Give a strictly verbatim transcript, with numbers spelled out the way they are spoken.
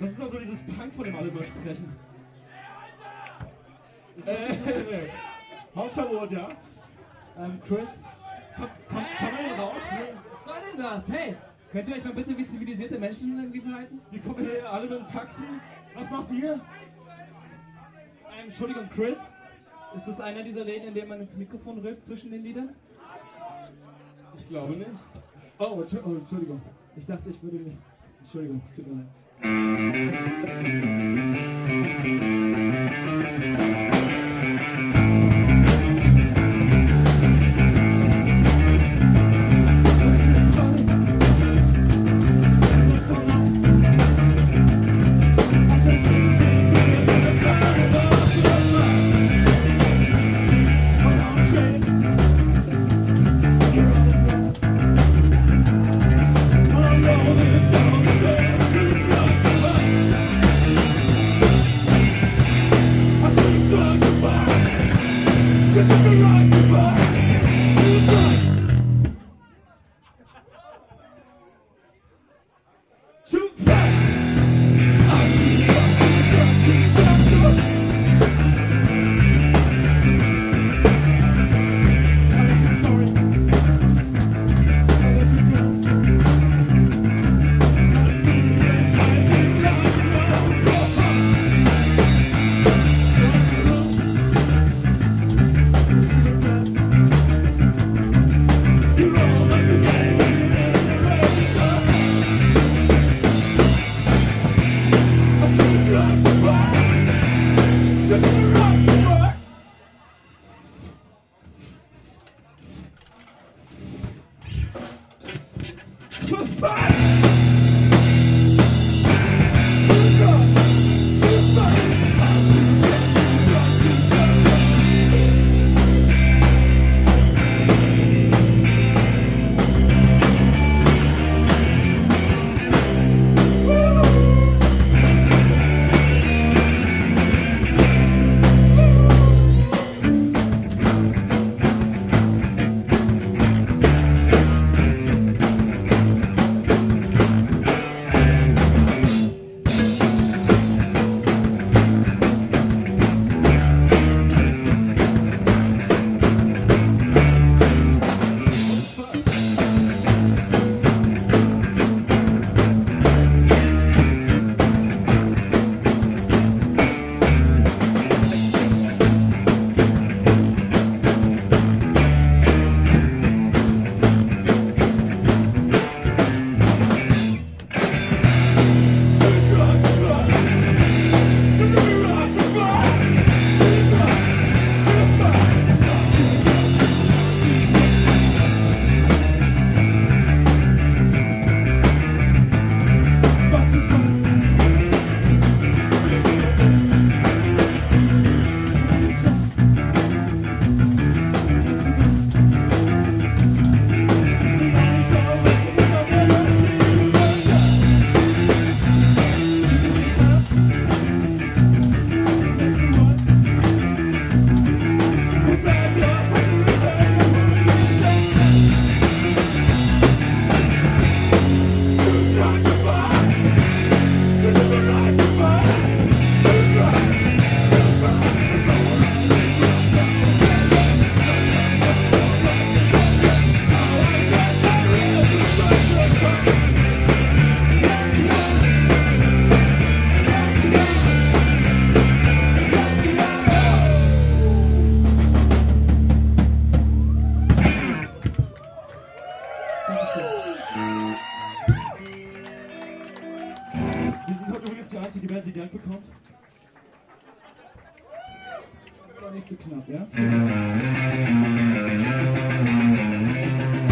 Das ist also dieses Punk, von dem alle immer sprechen. Äh, Hausverbot, ja? Ähm, Chris? Komm, komm, komm mal hier raus. Was soll denn das? Hey, könnt ihr euch mal bitte wie zivilisierte Menschen irgendwie verhalten? Wir kommen hier alle mit dem Taxi. Was macht ihr? Ähm, Entschuldigung, Chris? Ist das einer dieser Läden, in denen man ins Mikrofon rülpst zwischen den Liedern? Ich glaube nicht. Oh, oh, Entschuldigung. Ich dachte, ich würde mich... Entschuldigung, es tut mir leid. die Band, die Geld bekommt? Das war nicht zu knapp, ja?